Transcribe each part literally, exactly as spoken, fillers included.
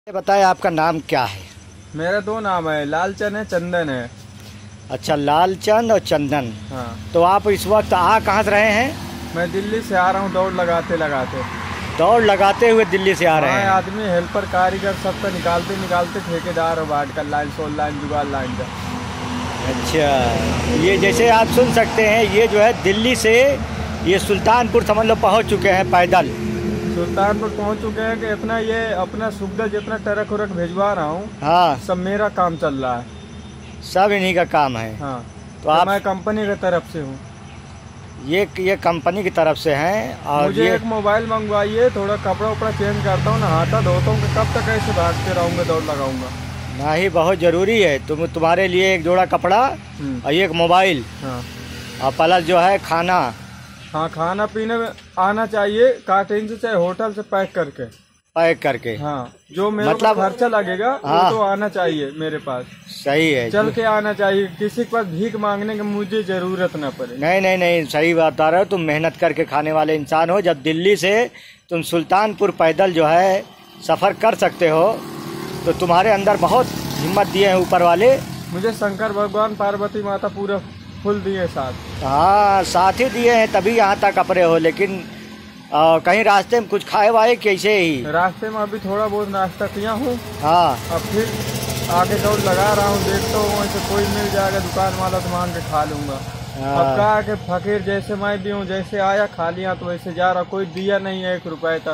ये बताएं आपका नाम क्या है? मेरा दो नाम है, लालचंद है, चंदन है। अच्छा, लालचंद और चंदन। हाँ। तो आप इस वक्त आ कहाँ से रहे हैं? मैं दिल्ली से आ रहा हूँ, दौड़ लगाते लगाते दौड़ लगाते हुए दिल्ली से आ रहे हैं। आदमी हेल्पर कारीगर सब तो निकालते निकालते ठेकेदार और बाट का लाइन सोल लाइन जुगाड़ लाइन का। अच्छा, ये जैसे आप सुन सकते हैं, ये जो है दिल्ली से ये सुल्तानपुर समझ लो पहुँच चुके हैं पैदल। सुल्तानपुर पहुंच चुके हैं कि इतना ये अपना सुविधा जितना ट्रक उरक भिजवा रहा हूँ, हाँ, सब मेरा काम चल रहा है। सब इन्हीं का काम है। हाँ, तो आप मैं कंपनी की तरफ से हूँ। ये ये कंपनी की तरफ से हैं। और मुझे ये एक मोबाइल मंगवाइए, थोड़ा कपड़ा उपड़ा चेंज करता हूँ, नहाता धोता हूँ। कब तक ऐसे भागते रहूँगा, दौड़ लगाऊंगा? ना ही बहुत ज़रूरी है। तुम तुम्हारे लिए एक जोड़ा कपड़ा और एक मोबाइल, हाँ, और प्लस जो है खाना। हाँ, खाना पीने में आना चाहिए, कैटरिंग से चाहे होटल से पैक करके पैक करके। हाँ, जो मेरे मतलब मतलब खर्चा लगेगा हाँ, वो तो आना चाहिए मेरे पास। सही है, चल के आना चाहिए, किसी के पास भीख मांगने की मुझे जरूरत ना पड़े। नहीं नहीं नहीं, सही बात बता रहे हो। तुम मेहनत करके खाने वाले इंसान हो। जब दिल्ली से तुम सुल्तानपुर पैदल जो है सफ़र कर सकते हो, तो तुम्हारे अंदर बहुत हिम्मत दिए हैं ऊपर वाले। मुझे शंकर भगवान पार्वती माता पूरा फुल दिए साथ। हाँ, साथ ही दिए हैं, तभी यहाँ तक अपरे हो। लेकिन आ, कहीं रास्ते में कुछ खाए वाए कैसे ही? रास्ते में अभी थोड़ा बहुत नाश्ता किया हूँ। हाँ, अब फिर आगे दौड़ लगा रहा हूँ, देखता हूँ वैसे कोई मिल जाएगा दुकान वाला तो मांग के खा लूंगा। अब कहा कि फकीर जैसे मैं भी हूँ, जैसे आया खा लिया तो वैसे जा रहा। कोई दिया नहीं है एक रुपए तक,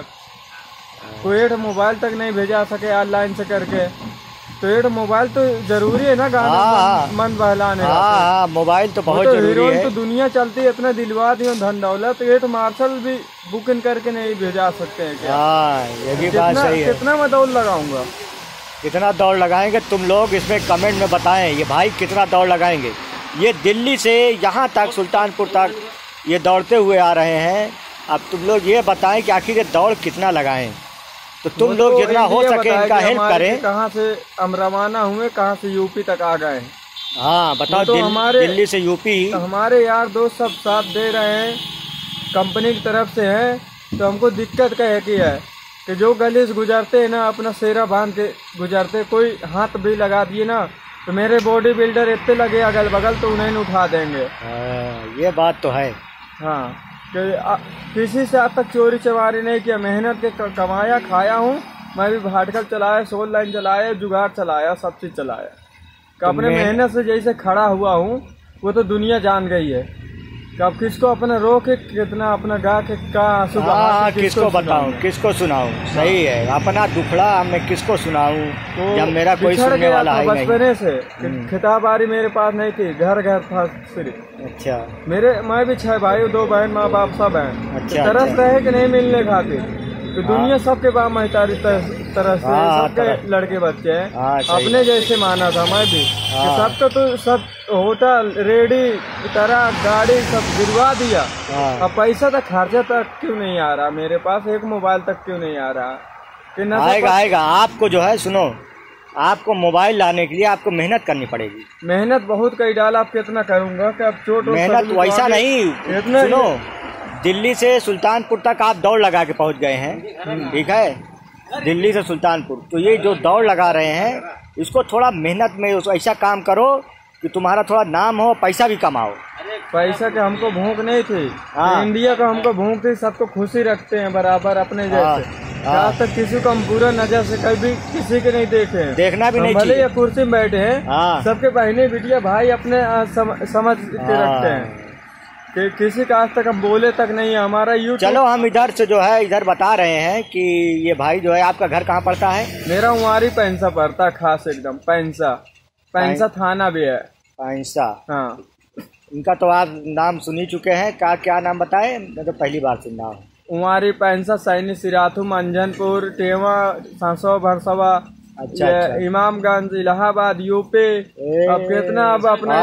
कोई एक मोबाइल तक नहीं भेजा सके ऑनलाइन से करके। तो एक मोबाइल तो जरूरी है ना गाना हाँ, मन, मन बहलाने का। हाँ हाँ, मोबाइल तो बहुत तो जरूरी है। तो दुनिया चलती है, इतना दिलवा दी धन दौलत, ये तो मार्शल भी बुकिंग करके नहीं भेजा सकते हैं क्या? हाँ, ये भी बात सही है। कितना मैं दौड़ लगाऊंगा? कितना दौड़ लगाएंगे तुम लोग इसमें कमेंट में बताएं, ये भाई कितना दौड़ लगाएंगे। ये दिल्ली से यहाँ तक सुल्तानपुर तक ये दौड़ते हुए आ रहे हैं। अब तुम लोग ये बताएं कि आखिर ये दौड़ कितना लगाएं। तो तुम लोग तो जितना हो सके इनका हेल्प करें। कहाँ से हम रवाना हुए, कहाँ से यूपी तक आ गए। हाँ बताओ, तो दिल, हमारे दिल्ली से यूपी। तो हमारे यार दोस्त सब साथ दे रहे हैं, कंपनी की तरफ से है। तो हमको दिक्कत क्या है कि है कि जो गली से गुजरते हैं ना, अपना सेरा बांध के गुजरते, कोई हाथ भी लगा दिए ना तो मेरे बॉडी बिल्डर इतने लगे अगल बगल तो उन्हें उठा देंगे। आ, ये बात तो है। हाँ, कि आ, किसी से आज तक चोरी चमारी नहीं किया, मेहनत के कमाया खाया हूँ। मैं भी भाटकल चलाया, सोल लाइन चलाया, जुगाड़ चलाया, सब चीज चलाया। तो अपने मेहनत से जैसे खड़ा हुआ हूँ वो तो दुनिया जान गई है। अब किसको अपना रो के कितना अपना गा के का आंसू हाँ, किसको बताऊं, किसको सुनाऊं? सही है, अपना दुखड़ा मैं किसको सुनाऊं तो जब मेरा कोई सुनने वाला है नहीं। बचपने से खिताबारी मेरे पास नहीं थी, घर घर था सिर्फ। अच्छा, मेरे मैं भी छह भाई, दो बहन, माँ बाप सब हैं। अच्छा, तरस अच्छा। रहे कि नहीं मिलने खातिर, तो दुनिया सबके बाप महतारी तरह से सबके लड़के बच्चे हैं। अपने जैसे माना था मैं भी, सबका तो सब होटल रेडी तरह गाड़ी सब गिरवा दिया। अब पैसा तक खर्चा तक क्यों नहीं आ रहा मेरे पास, एक मोबाइल तक क्यों नहीं आ रहा? आएगा आएगा। आपको जो है सुनो, आपको मोबाइल लाने के लिए आपको मेहनत करनी पड़ेगी। मेहनत बहुत कई डाल, आप कितना करूंगा कि अब चोट मेहनत वैसा नहीं। इतना सुनो, दिल्ली से सुल्तानपुर तक आप दौड़ लगा के पहुंच गए हैं, ठीक है? दिल्ली से सुल्तानपुर, तो ये जो दौड़ लगा रहे हैं इसको थोड़ा मेहनत में ऐसा काम करो कि तुम्हारा थोड़ा नाम हो, पैसा भी कमाओ। पैसा के हमको भूख नहीं थी। हाँ। इंडिया का हमको भूख थी, सबको खुशी रखते हैं बराबर अपने जैसे। आज तक किसी को हम बुरा नजर से कभी किसी के नहीं देखे हैं, देखना भी नहीं चाहिए। भले ये कुर्सी में बैठे हैं, हाँ। सबके बहने बिटिया भाई अपने सम, समझ के रखते हैं कि किसी का आज तक हम बोले तक नहीं है हमारा यूट्यूब। चलो हम इधर से जो है इधर बता रहे हैं कि ये भाई जो है आपका घर कहाँ पड़ता है? मेरा उमारी पैंसा पड़ता है, खास एकदम पैंसा। पैंसा थाना भी है। पैंसा, हाँ। इनका तो आप नाम सुन ही चुके हैं, क्या क्या नाम बताए? मैं तो पहली बार सुन रहा हूँ। उमारी पैंसा, सैनी, सिराथू, मंझनपुर, टेवा, सांसो, भरसवा, अच्छा, अच्छा। इमामगंज, इलाहाबाद, यूपी। अब कितना अब अपना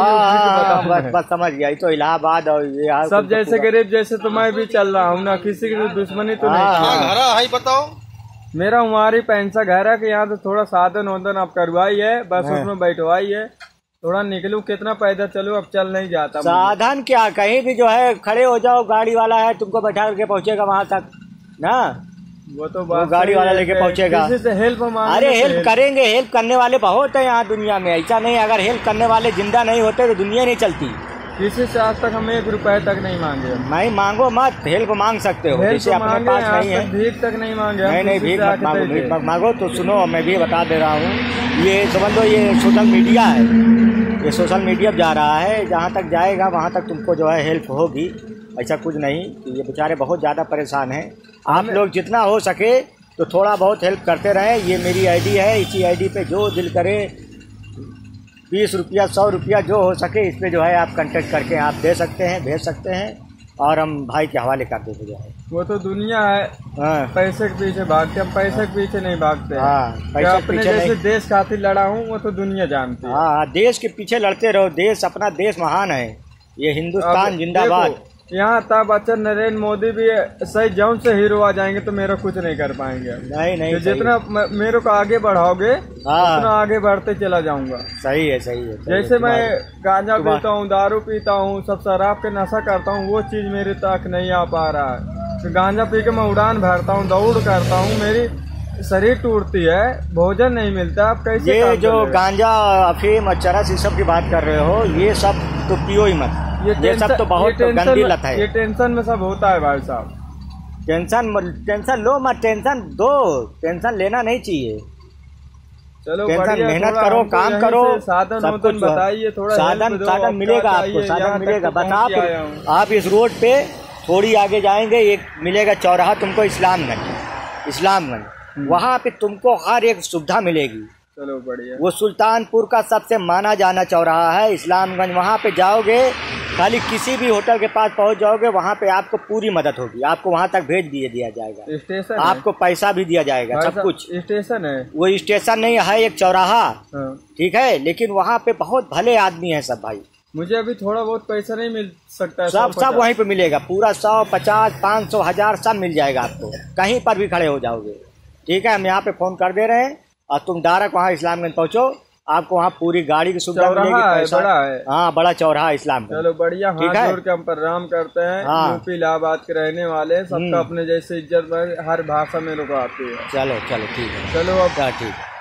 बस बस समझ गया, तो इलाहाबाद और ये सब जैसे गरीब जैसे तो मैं भी चल रहा हूँ ना, किसी की दुश्मनी तो नहीं। बताओ, मेरा उमारी पैंसा घर है कि यहाँ से थोड़ा साधन वाधन आप करवाई है, बस उसमें बैठवाई है। थोड़ा निकलूं, कितना पैदल चलूं, अब चल नहीं जाता। साधन क्या, कहीं भी जो है खड़े हो जाओ, गाड़ी वाला है तुमको बैठा करके पहुंचेगा वहां तक ना। वो तो वो गाड़ी वाला लेके पहुंचेगा। किसी से हेल्प मांगने अरे हेल्प करेंगे, हेल्प करने वाले बहुत है यहाँ दुनिया में, ऐसा नहीं। अगर हेल्प करने वाले जिंदा नहीं होते तो दुनिया नहीं चलती। किसी से आज तक हम एक रुपए तक नहीं मांगे। नहीं मांगो मत, हेल्प मांग सकते हो, जैसे अपने पास नहीं है। भीख तक नहीं मांगे। नहीं नहीं भीख मत मांगो, भीख मत मांगो। तो सुनो, मैं भी बता दे रहा हूँ, ये समझ लो ये सोशल मीडिया है, ये सोशल मीडिया जा रहा है, जहाँ तक जाएगा वहाँ तक तुमको जो है हेल्प होगी। ऐसा कुछ नहीं, ये बेचारे बहुत ज़्यादा परेशान हैं। आप लोग जितना हो सके तो थोड़ा बहुत हेल्प करते रहें। ये मेरी आईडी है, इसी आईडी पे जो दिल करे बीस रुपया सौ रुपया जो हो सके इस पर जो है आप कांटेक्ट करके आप दे सकते हैं, भेज सकते हैं, और हम भाई के हवाले कर देते जो है। वो तो दुनिया है, हाँ। पैसे के पीछे भागते, हम पैसे के पीछे नहीं भागते। हाँ, पैसे अपने जैसे देश खातिर लड़ा हूँ वो तो दुनिया जानती है। हाँ, देश के पीछे लड़ते रहो, देश अपना देश महान है, ये हिंदुस्तान जिंदाबाद। यहाँ अमिताभ बच्चन, नरेंद्र मोदी भी सही जौन से हीरो आ जाएंगे तो मेरा कुछ नहीं कर पाएंगे। नहीं नहीं, जितना मेरे को आगे बढ़ाओगे उतना आगे बढ़ते चला जाऊंगा। सही है, सही है। जैसे मैं गांजा पीता हूँ, दारू पीता हूँ, सब शराब के नशा करता हूँ, वो चीज मेरे तक नहीं आ पा रहा है। गांजा पी के मैं उड़ान भरता हूँ, दौड़ करता हूँ, मेरी शरीर टूटती है, भोजन नहीं मिलता। आप कैसे? ये जो गांजा, अफीम और चरस इस सब की बात कर रहे हो, ये सब तो पियो ही मत। ये, ये सब तो बहुत गंदी लत है। ये टेंशन में सब होता है भाई साहब। टेंशन टेंशन लो मत, टेंशन दो, टेंशन लेना नहीं चाहिए। चलो टेंशन, मेहनत करो, काम करो, साधन सब कुछ बताइए। थोड़ा साधन साधन मिलेगा आपको, साधन मिलेगा। बस आप आप इस रोड पे थोड़ी आगे जाएंगे, एक मिलेगा चौराहा तुमको, इस्लामगंज, इस्लामगंज, वहाँ पे तुमको हर एक सुविधा मिलेगी। चलो बढ़िया। वो सुल्तानपुर का सबसे माना जाना चौराहा है इस्लामगंज। वहाँ पे जाओगे, खाली किसी भी होटल के पास पहुँच जाओगे, वहाँ पे आपको पूरी मदद होगी, आपको वहाँ तक भेज दिए दिया जाएगा। स्टेशन आपको पैसा भी दिया जाएगा, सब कुछ। स्टेशन है वो, स्टेशन नहीं है, एक चौराहा, ठीक है। लेकिन वहाँ पे बहुत भले आदमी है सब भाई। मुझे अभी थोड़ा बहुत पैसा नहीं मिल सकता है? सब सब वहीं पे मिलेगा, पूरा सौ पचास पाँच सौ हजार सब मिल जाएगा आपको, कहीं पर भी खड़े हो जाओगे, ठीक है। हम यहाँ पे फोन कर दे रहे हैं और तुम डायरेक्ट वहाँ इस्लामगंज पहुँचो, आपको वहाँ पूरी गाड़ी की सुविधा मिलेगी। बड़ा है, हाँ बड़ा चौराहा इस्लामगंज। चलो बढ़िया, हाथ जोड़ के हम प्रणाम करते हैं। हाँ। यूपी इलाहाबाद के रहने वाले सबका अपने जैसे इज्जत हर भाषा में लोग आती है। चलो चलो ठीक है, चलो अब ठीक।